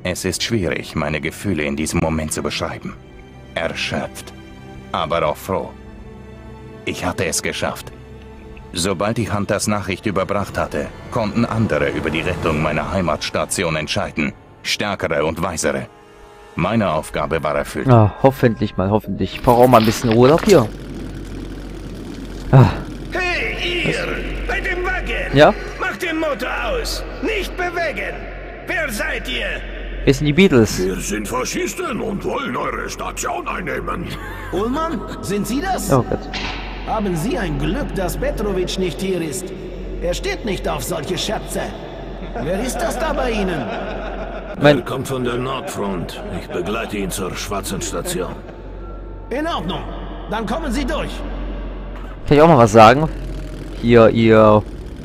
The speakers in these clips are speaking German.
Es ist schwierig, meine Gefühle in diesem Moment zu beschreiben. Erschöpft, aber auch froh. Ich hatte es geschafft. Sobald die Hunters Nachricht überbracht hatte, konnten andere über die Rettung meiner Heimatstation entscheiden. Stärkere und weisere. Meine Aufgabe war erfüllt. Ah, hoffentlich mal, hoffentlich. Ich brauche auch mal ein bisschen Urlaub hier. Ah. Hey, ihr! Bei dem Wagen! Ja? Macht den Motor aus! Nicht bewegen! Wer seid ihr? Wir sind die Beatles. Wir sind Faschisten und wollen eure Station einnehmen. Ullmann, sind Sie das? Oh Gott. Haben Sie ein Glück, dass Petrovic nicht hier ist. Er steht nicht auf solche Scherze. Wer ist das da bei Ihnen? Er kommt von der Nordfront. Ich begleite ihn zur schwarzen Station. In Ordnung. Dann kommen Sie durch. Kann ich auch mal was sagen? Hier, ihr...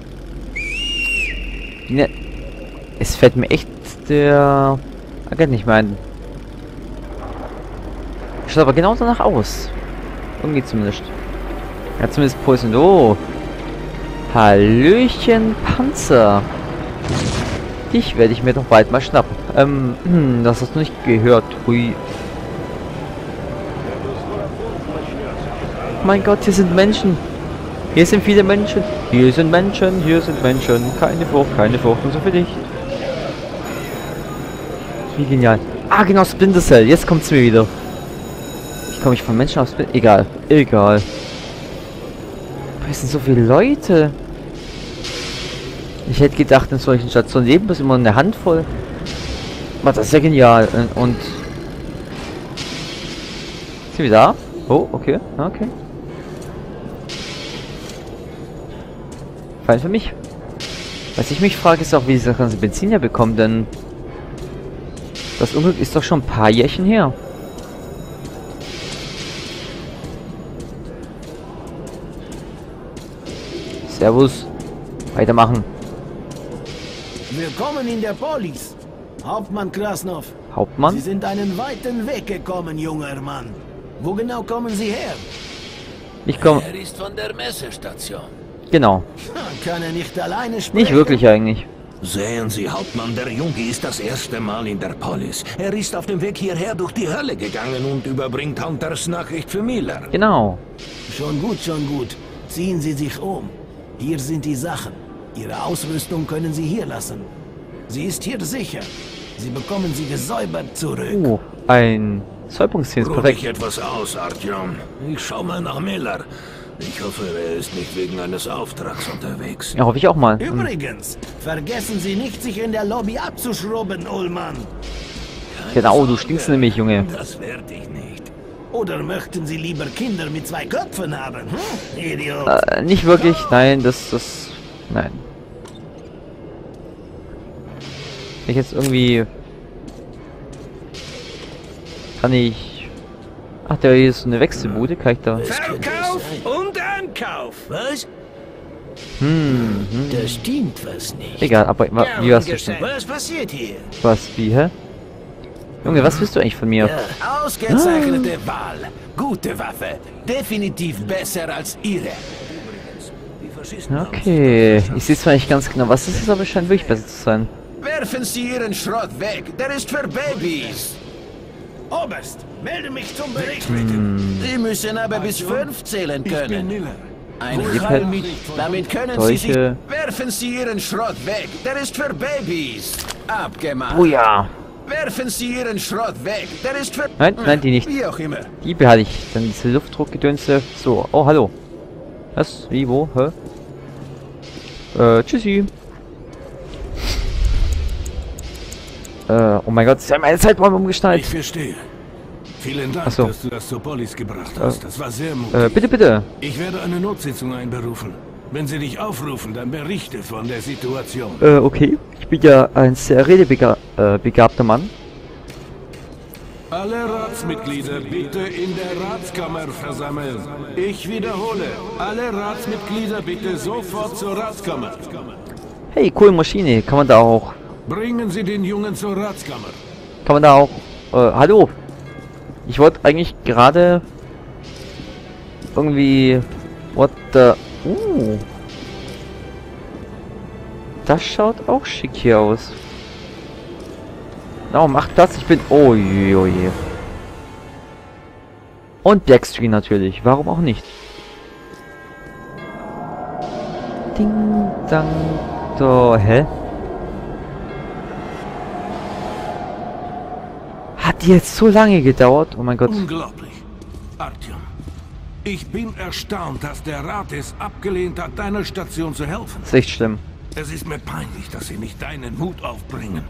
Ne, es fällt mir echt der Agent nicht mehr ein. Schaut aber genau danach aus. Irgendwie zumindest. Ja, zumindest Poison. Oh. Hallöchen, Panzer. Dich werde ich mir doch bald mal schnappen. Das hast du nicht gehört. Hui. Mein Gott, hier sind Menschen. Hier sind viele Menschen. Hier sind Menschen, hier sind Menschen. Keine Furcht und so für dich. Wie genial. Ah, genau, Splinter Cell. Jetzt kommt es mir wieder. Ich komme von Menschen auf Splinter... Egal. Egal. Da sind so viele Leute. Ich hätte gedacht, in solchen Stationen leben bis immer eine Handvoll. Aber das ist ja genial. Und... Sind wir da? Oh, okay. Okay. Fein für mich. Was ich mich frage, ist auch, wie dieser ganze Benzin ja bekommt, denn... Das Unglück ist doch schon ein paar Jährchen her. Servus. Weitermachen. Willkommen in der Polis. Hauptmann Krasnov. Hauptmann? Sie sind einen weiten Weg gekommen, junger Mann. Wo genau kommen Sie her? Ich komme... Er ist von der Messestation. Genau. Kann er nicht alleine sprechen? Nicht wirklich eigentlich. Sehen Sie, Hauptmann, der Junge ist das erste Mal in der Polis. Er ist auf dem Weg hierher durch die Hölle gegangen und überbringt Hunters Nachricht für Miller. Genau. Schon gut, schon gut. Ziehen Sie sich um. Hier sind die Sachen. Ihre Ausrüstung können Sie hier lassen. Sie ist hier sicher. Sie bekommen sie gesäubert zurück. Oh, ein Säuberungszähne ist Ruh perfekt. dich etwas aus, Artyom. Ich schau mal nach Miller. Ich hoffe, er ist nicht wegen eines Auftrags unterwegs. Ja, hoffe ich auch mal. Übrigens, vergessen Sie nicht, sich in der Lobby abzuschrubben, Ullmann. Genau, du stinkst nämlich, Junge. Das werde ich nicht. Oder möchten Sie lieber Kinder mit 2 Köpfen haben? Idiot. Nicht wirklich, nein, nein. Ich jetzt irgendwie... Kann ich... Ach, da ist so eine Wechselbude, kann ich da... Verkauf und Ankauf! Was? Da stimmt was nicht. Egal, aber wie was Was passiert hier? Was, wie, hä? Junge, was willst du eigentlich von mir? Ja, ausgezeichnete Wahl. Gute Waffe. Definitiv besser als Ihre. Okay, ich sehe zwar nicht ganz genau, was es ist, aber es scheint wirklich besser zu sein. Werfen Sie Ihren Schrott weg. Der ist für Babys. Oberst, melde mich zum Bericht. Sie müssen aber bis 5 zählen können. Ein Fall. Damit können Sie sich... Solche... Werfen Sie Ihren Schrott weg. Der ist für Babys. Abgemacht. Oh ja. Werfen Sie Ihren Schrott weg. Der ist für... Nein, nein, die nicht. Wie auch immer. Die behalte ich. Dann diese Luftdruckgedönse. So, oh, hallo. Was? Wie, wo? Hä? Tschüssi. Oh mein Gott, sie haben eine Zeitbombe umgeschnallt. Ich verstehe. Vielen Dank, Ach so. dass du das zur Polis gebracht hast. Das war sehr mutig. Bitte, bitte. Ich werde eine Notsitzung einberufen. Wenn sie dich aufrufen, dann berichte von der Situation. Okay. Ich bin ja ein sehr redebegabter Mann. Alle Ratsmitglieder bitte in der Ratskammer versammeln. Ich wiederhole, alle Ratsmitglieder bitte sofort zur Ratskammer. Hey, coole Maschine. Kann man da auch... Bringen Sie den Jungen zur Ratskammer. Kann man da auch... hallo. Ich wollte eigentlich gerade... Irgendwie... What the... Das schaut auch schick hier aus. Genau, macht Platz, ich bin... Oh je, oh je. Und Blackscreen natürlich, warum auch nicht? Ding, dang, do, hä? Hat die jetzt so lange gedauert? Oh mein Gott. Unglaublich. Artyom, ich bin erstaunt, dass der Rat es abgelehnt hat, deiner Station zu helfen. Das ist echt schlimm. Es ist mir peinlich, dass sie nicht deinen Mut aufbringen.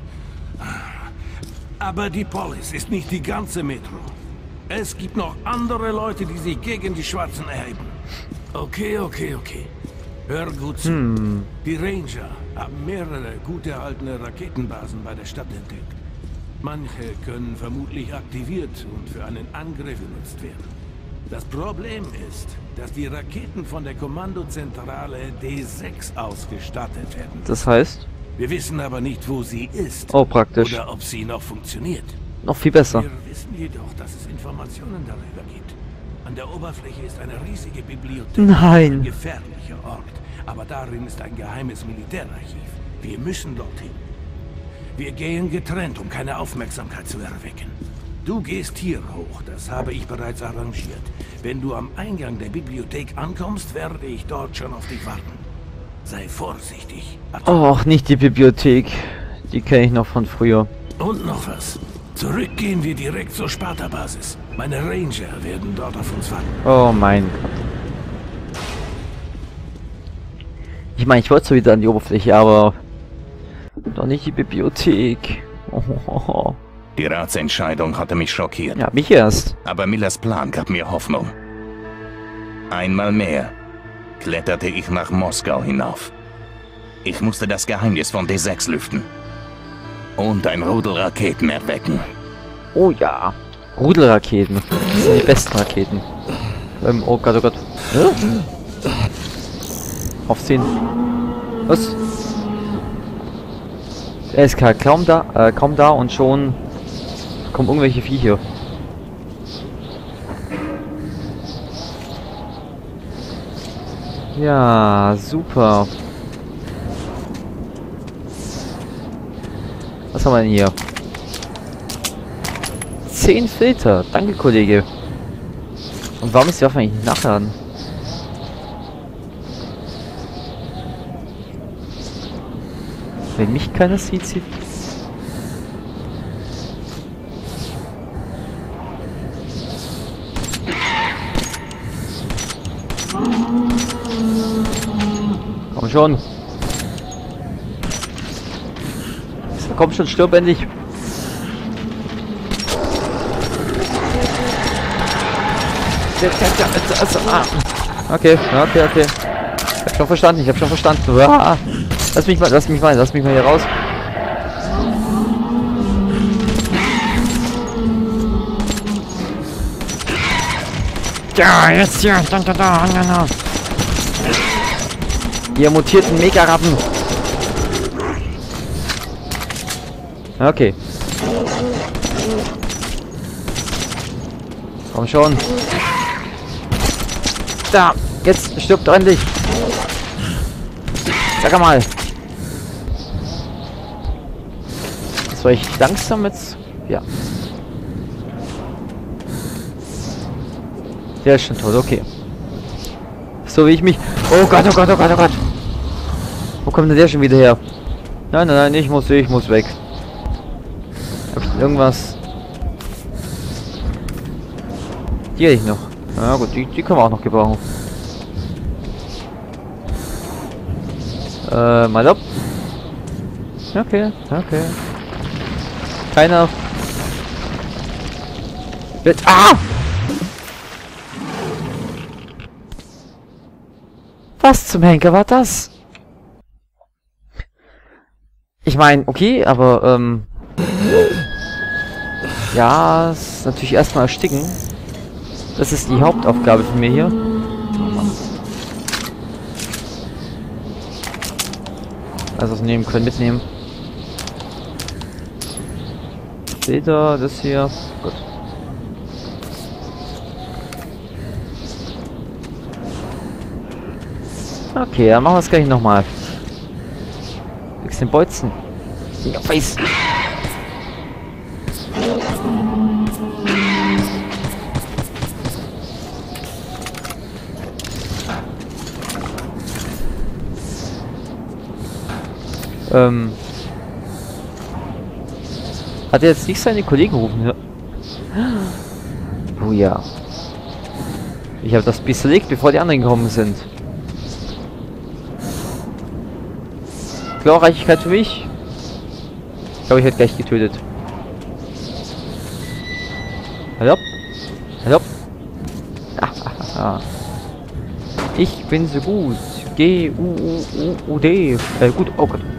Aber die Polis ist nicht die ganze Metro. Es gibt noch andere Leute, die sich gegen die Schwarzen erheben. Okay. Hör gut zu. Die Ranger haben mehrere gut erhaltene Raketenbasen bei der Stadt entdeckt. Manche können vermutlich aktiviert und für einen Angriff benutzt werden. Das Problem ist, dass die Raketen von der Kommandozentrale D6 ausgestattet werden. Das heißt? Wir wissen aber nicht, wo sie ist. Oh, praktisch. Oder ob sie noch funktioniert. Noch viel besser. Wir wissen jedoch, dass es Informationen darüber gibt. An der Oberfläche ist eine riesige Bibliothek. Nein. Ein gefährlicher Ort. Aber darin ist ein geheimes Militärarchiv. Wir müssen dorthin. Wir gehen getrennt, um keine Aufmerksamkeit zu erwecken. Du gehst hier hoch, das habe ich bereits arrangiert. Wenn du am Eingang der Bibliothek ankommst, werde ich dort schon auf dich warten. Sei vorsichtig. Och, nicht die Bibliothek. Die kenne ich noch von früher. Und noch was. Zurück gehen wir direkt zur Sparta-Basis. Meine Ranger werden dort auf uns warten. Oh mein Gott. Ich meine, ich wollte so wieder an die Oberfläche, aber... Doch nicht die Bibliothek. Oh. Die Ratsentscheidung hatte mich schockiert. Ja, mich erst. Aber Millers Plan gab mir Hoffnung. Einmal mehr kletterte ich nach Moskau hinauf. Ich musste das Geheimnis von D6 lüften. Und ein Rudel Raketen erwecken. Oh ja. Rudelraketen. Das sind die besten Raketen. Oh Gott, oh Gott. Aufziehen. Was? Er ist kaum da und schon kommen irgendwelche Viecher. Ja, super. Was haben wir denn hier? 10 Filter. Danke, Kollege. Und warum ist die Waffe eigentlich nicht nachladen? Wenn mich keiner sieht. Komm schon. Komm schon, stirb endlich. Okay. Ich hab schon verstanden, Uah. Lass mich mal hier raus. Ja, jetzt hier. Da. Ihr mutierten Mega-Rappen. Okay. Komm schon. Da, jetzt stirbt doch endlich. Sag mal. Das war ich langsam jetzt. Ja. Der ist schon tot, okay. So wie ich mich... Oh Gott. Wo kommt denn der schon wieder her? Nein, ich muss weg. Hab ich irgendwas... Die hätte ich noch. Na gut, die können wir auch noch gebrauchen. Mal ab. Okay. Keiner. Wird. Ah! Was zum Henker war das? Ich meine, okay, aber ja, ist natürlich erstmal ersticken. Das ist die Hauptaufgabe von mir hier. Also was nehmen können, mitnehmen. Seht ihr das hier? Gut. Okay, dann machen wir es gleich nochmal. Fix den Bolzen. Ja, Face. Hat er jetzt nicht seine Kollegen gerufen? Ja. Oh ja. Ich habe das Biss erlegt, bevor die anderen gekommen sind. Glorreichigkeit für mich. Ich glaube, ich werde gleich getötet. Hallo? Hallo? Ich bin so gut. G-U-U-U-D. Gut, oh Gott.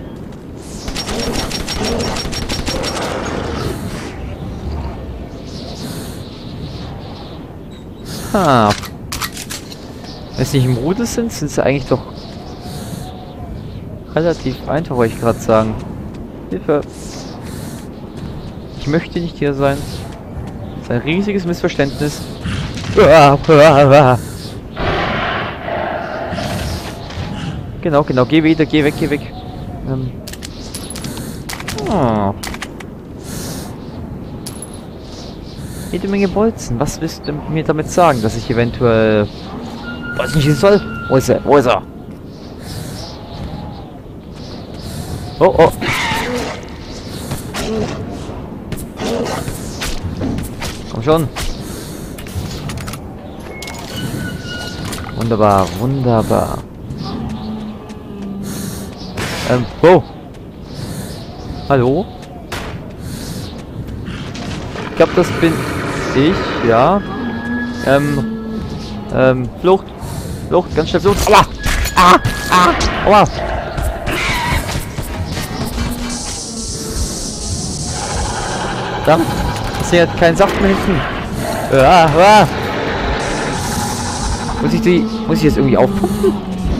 Wenn sie nicht im Rudel sind, sind sie eigentlich doch relativ einfach, wollte ich gerade sagen. Hilfe. Ich möchte nicht hier sein. Das ist ein riesiges Missverständnis. Genau, geh wieder, geh weg. Oh. Jede Menge Bolzen. Was willst du mir damit sagen, dass ich eventuell... Was nicht soll? Wo ist er? Oh. Komm schon. Wunderbar. Oh. Hallo? Ich glaube, das bin ich, ja. Flucht, ganz schnell Flucht. Aua! Aua! Verdammt, das hier hat keinen Saft mehr hinten. Muss ich jetzt irgendwie aufpumpen?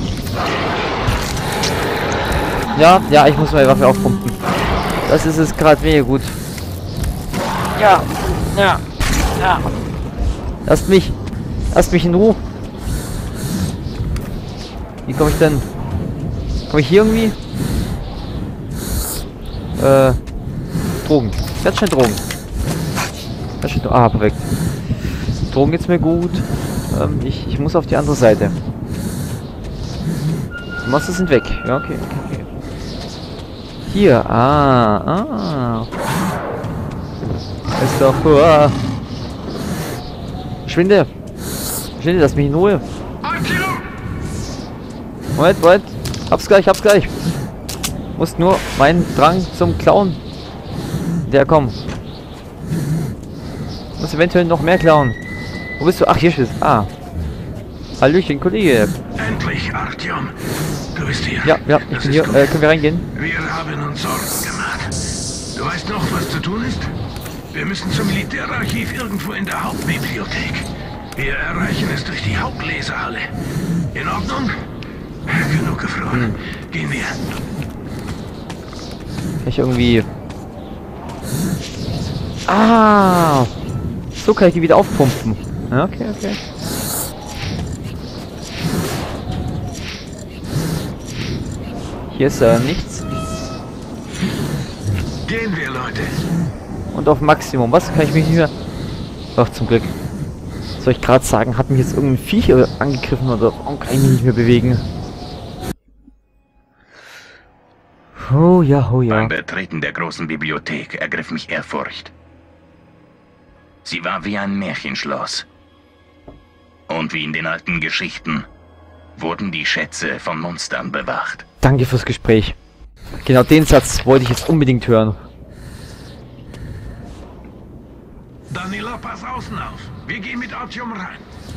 Ja, ich muss meine Waffe aufpumpen. Das ist es gerade mega gut. Ja. Lasst mich in Ruhe. Wie komme ich denn? Komme ich hier irgendwie? Drogen. Ganz schnell Drogen. Perfekt. Drogen geht's mir gut. Ich muss auf die andere Seite. Die Monster sind weg. Ja, okay. Hier. Ist doch... Verschwinde, lass mich in Ruhe. Moment. Hab's gleich. Muss nur meinen Drang zum Klauen. Muss eventuell noch mehr klauen. Wo bist du? Ach, hier ist. Hallöchen, Kollege. Endlich, Artyom. Du bist hier. Ja, ich bin hier. Können wir reingehen? Wir haben uns Sorgen gemacht. Du weißt noch, was zu tun ist? Wir müssen zum Militärarchiv irgendwo in der Hauptbibliothek. Wir erreichen es durch die Hauptlesehalle. In Ordnung? Genug gefroren. Gehen wir. Kann ich irgendwie... So kann ich die wieder aufpumpen. Ja, okay. Hier ist nichts. Gehen wir, Leute. Und auf Maximum. Was kann ich mich nicht mehr... Ach, zum Glück. Soll ich gerade sagen, hat mich jetzt irgendein Viech angegriffen oder warum kann ich mich nicht mehr bewegen? Oh ja. Beim Betreten der großen Bibliothek ergriff mich Ehrfurcht. Sie war wie ein Märchenschloss. Und wie in den alten Geschichten wurden die Schätze von Monstern bewacht. Danke fürs Gespräch. Genau den Satz wollte ich jetzt unbedingt hören. Danila, pass außen auf. Wir gehen mit Artyom rein.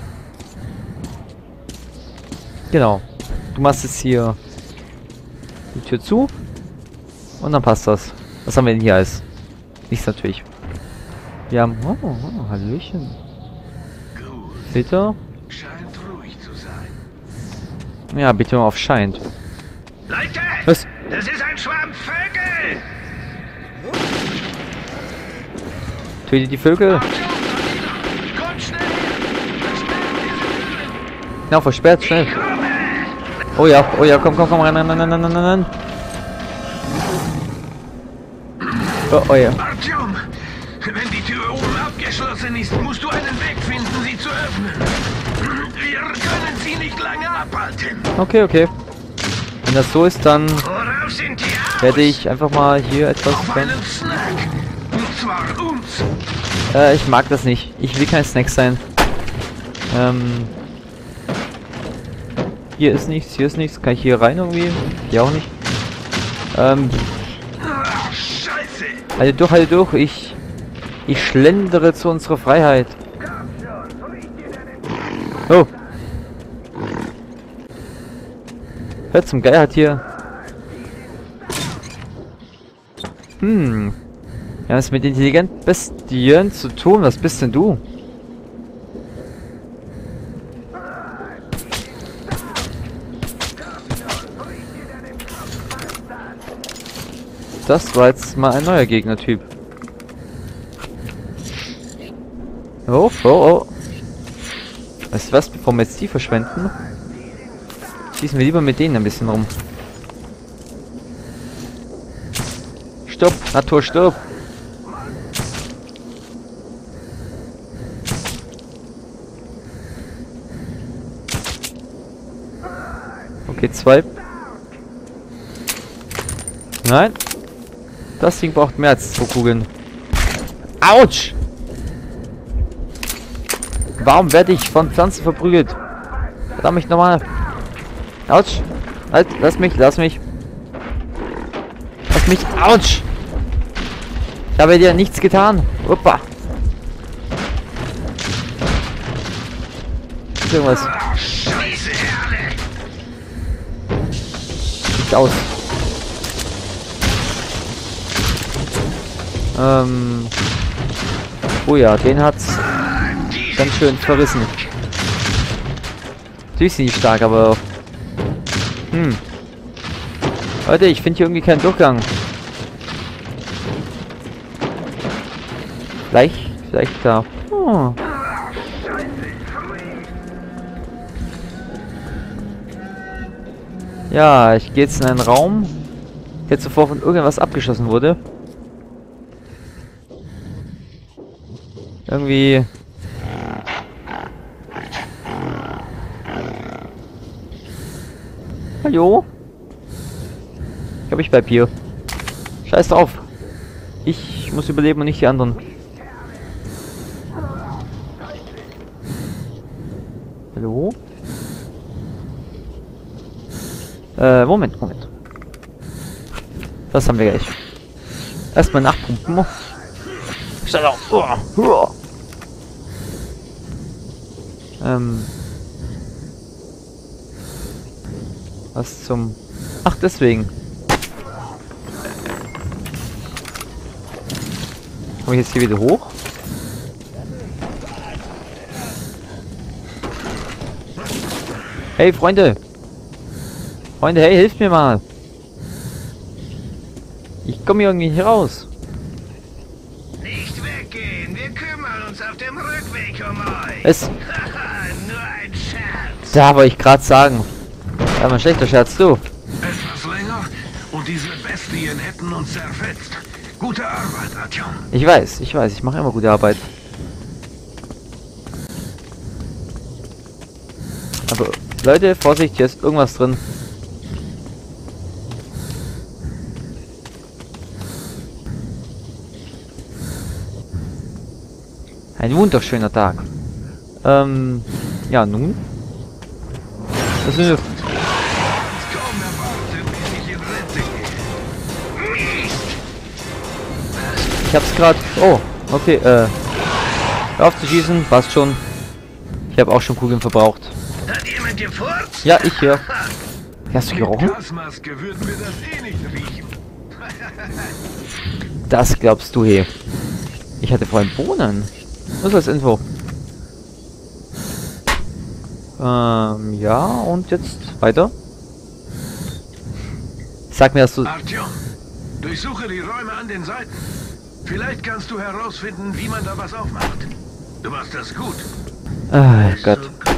Genau. Du machst jetzt hier die Tür zu. Und dann passt das. Was haben wir denn hier alles? Nichts natürlich. Wir haben... Oh, Hallöchen. Bitte? Scheint ruhig zu sein. Ja, bitte mal auf scheint. Leute! Was? Das ist ein Schwarm Vögel! Tötet die Vögel. Kommt schnell! Genau, versperrt, schnell. Oh ja, komm, rein. Oh ja. Artyom, wenn die Tür oben abgeschlossen ist, musst du einen Weg finden, sie zu öffnen. Wir können sie nicht lange abhalten. Okay. Wenn das so ist, dann... Worauf sind die werde ich einfach mal hier etwas... ich mag das nicht. Ich will kein Snack sein. Hier ist nichts, hier ist nichts. Kann ich hier rein irgendwie? Hier auch nicht. Halte durch. Ich schlendere zu unserer Freiheit. Oh. Hört zum Geier hat hier. Wir haben es mit intelligenten Bestien zu tun. Was bist denn du? Das war jetzt mal ein neuer Gegnertyp. Oh. Weißt du was, bevor wir jetzt die verschwenden, schießen wir lieber mit denen ein bisschen rum. Stopp, Natur, stopp! Okay, 2. Nein! Das Ding braucht mehr als 2 Kugeln. Autsch! Warum werde ich von Pflanzen verprügelt? Verdammt mich nochmal. Autsch! Halt, lass mich! Lass mich! Autsch! Ich habe dir nichts getan. Opa! Irgendwas. Sieht aus. Oh ja, den hat's ganz schön verrissen. Natürlich sind die stark, aber... Leute, ich finde hier irgendwie keinen Durchgang. Vielleicht da. Oh. Ja, ich gehe jetzt in einen Raum, der zuvor von irgendwas abgeschossen wurde. Irgendwie... Hallo? Ich glaube, ich bleib hier. Scheiß drauf. Ich muss überleben und nicht die anderen. Hallo? Moment. Das haben wir gleich. Erstmal nachpumpen. Stell auf. Was zum... Ach, deswegen. Komme ich jetzt hier wieder hoch? Hey, Freunde! Hey, hilft mir mal! Ich komme hier irgendwie nicht raus. Nicht weggehen, wir kümmern uns auf dem Rückweg um euch. Es... Nur ein Scherz. Da wollte ich gerade sagen. Ja, mal schlechter Scherz, du. Etwas länger und diese Bestien hätten uns zerfetzt. Gute Arbeit, Artyom. Ich weiß, ich mache immer gute Arbeit. Aber, Leute, Vorsicht, hier ist irgendwas drin. Ein wunderschöner Tag. Ja, nun. Das sind wir. Ich hab's gerade. Oh, okay, hör auf zu schießen, passt schon. Ich habe auch schon Kugeln verbraucht. Hat jemand gefurzt? Ja, ich hier. Hast du gerochen? Gasmaske würden wir das eh nicht riechen. Das glaubst du, hey. Ich hatte vorhin Bohnen. Was ist das Info? Ja, und jetzt weiter. Sag mir, dass du... Artyom, durchsuche die Räume an den Seiten. Vielleicht kannst du herausfinden, wie man da was aufmacht. Du machst das gut. Ah, Gott.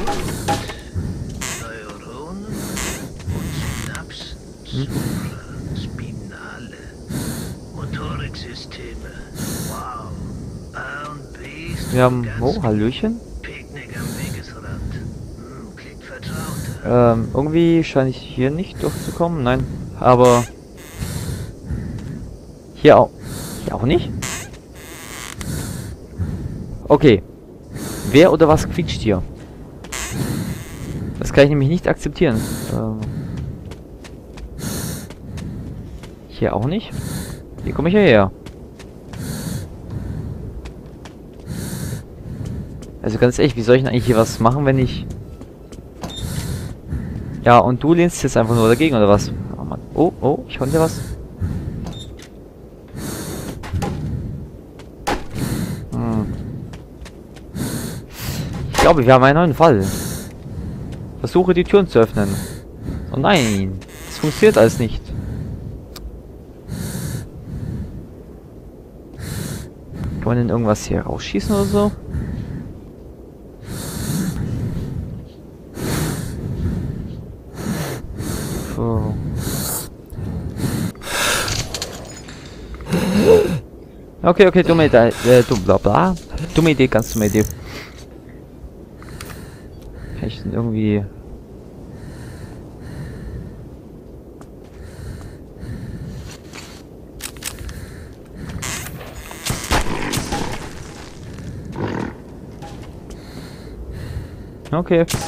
Neuronen und Synapsen, Spinale, Motoriksysteme. Wow. A und B. Wir haben... Oh, Hallöchen. Picknick am Wegesrand. Klingt vertraut. Irgendwie scheine ich hier nicht durchzukommen. Nein, aber... Hier auch. Hier auch nicht? Okay. Wer oder was quietscht hier? Das kann ich nämlich nicht akzeptieren. Hier auch nicht. Hier komme ich ja her. Also ganz ehrlich, wie soll ich denn eigentlich hier was machen, wenn ich... Ja, und du lehnst jetzt einfach nur dagegen, oder was? Oh Mann. Oh, oh, ich konnte was. Ich glaube, wir haben einen neuen Fall. Versuche die Türen zu öffnen. Oh nein, das funktioniert alles nicht. Kann man denn irgendwas hier rausschießen oder so? Puh. Okay, okay, dumme Idee, dumme Idee, ganz dumme Idee. Kann ich denn irgendwie... Okay.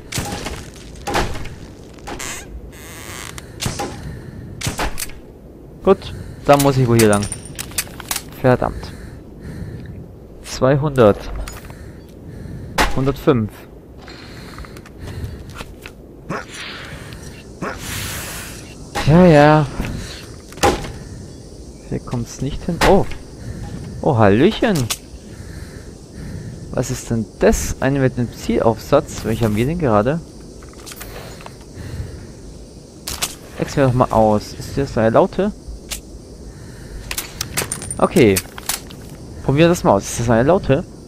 Gut, dann muss ich wohl hier lang. Verdammt. 200. 105. Ja, ja. Hier kommt's nicht hin. Oh. Oh, Hallöchen. Was ist denn das? Eine mit einem Zielaufsatz. Welcher haben wir denn gerade? Wechseln wir doch mal aus. Ist das eine Laute? Okay. Probieren wir das mal aus. Ist das eine Laute?